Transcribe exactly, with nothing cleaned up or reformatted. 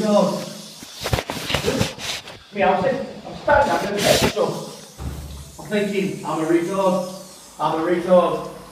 retard. Me, I'm sitting, I'm standing, I'm going to get stuff. I'm thinking, I'm a retard. I'm a retard.